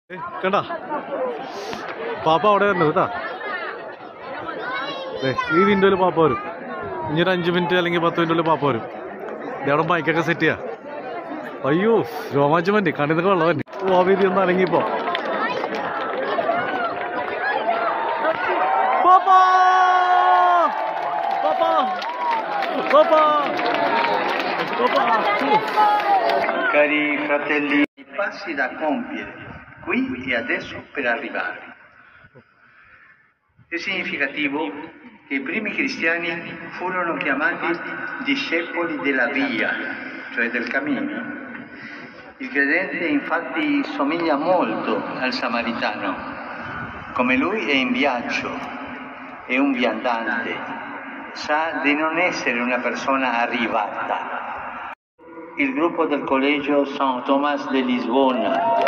കണ്ടാ പാപ്പ അവിടെ വരുന്നത് കേട്ടാ. ഈ വിൻഡോയിൽ പാപ്പ വരും. ഇനിയൊരു 5 മിനിറ്റ് അല്ലെങ്കിൽ 10 മിനിറ്റുള്ളിൽ പാപ്പ വരും. അവിടെ ബൈക്കൊക്കെ സെറ്റ് ചെയ്യാ. അയ്യോ രോമാഞ്ചം വണ്ടി കണ്ണിന്നൊക്കെ വെള്ളം വണ്ടി. ആ വീതി ഒന്ന് അലങ്ങിപ്പോ Cari fratelli, i passi da compiere qui e adesso per arrivare. È significativo che i primi cristiani furono chiamati discepoli della via, cioè del cammino. Il credente infatti somiglia molto al samaritano. Come lui è in viaggio, è un viandante, sa di non essere una persona arrivata. Il gruppo del collegio San Tomás de Lisbona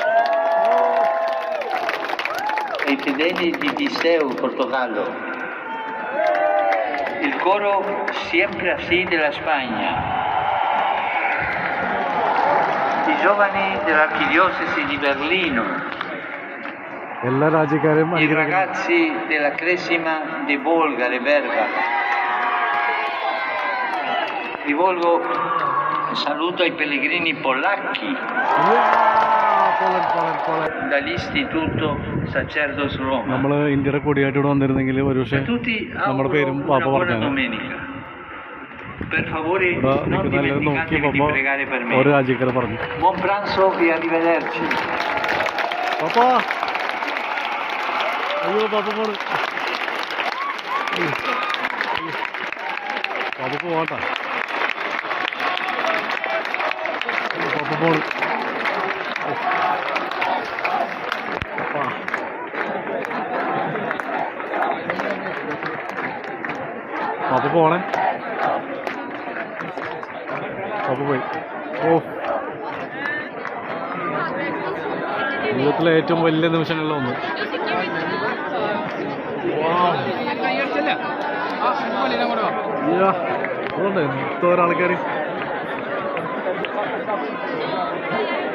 e i fedeli di Viseu, Portogallo. Il coro Siempre Así della Spagna. I giovani dell'archidiocesi di Berlino. I ragazzi della Cresima di Bolgare, Verga. Rivolgo un saluto ai pellegrini polacchi dall'Istituto Sacerdos Roma. നമ്മൾ ഇന്ത്യയുടെ കൊടിയായിട്ട് ഇവിടെ വന്നിരുന്നെങ്കിൽ ഒരുപക്ഷെ നമ്മുടെ പേരും പാപ്പ പറഞ്ഞു. Per favore non dimenticatevi di pregare per me. ഓരോ രാജ്യക്കാരെ പറഞ്ഞു. Buon pranzo e arrivederci. പാപ്പ അയ്യോ പാപ്പ പോണ്. പാപ്പ പോവാട്ടാ. പാപ്പ പോണ്. പാപ്പ പോണേ. പാപ്പ പോയി. ഓ ജീവിതത്തിലെ ഏറ്റവും വലിയ നിമിഷങ്ങളിൽ ഒന്ന്. അതുകൊണ്ട് എന്തോരാൾക്കാർ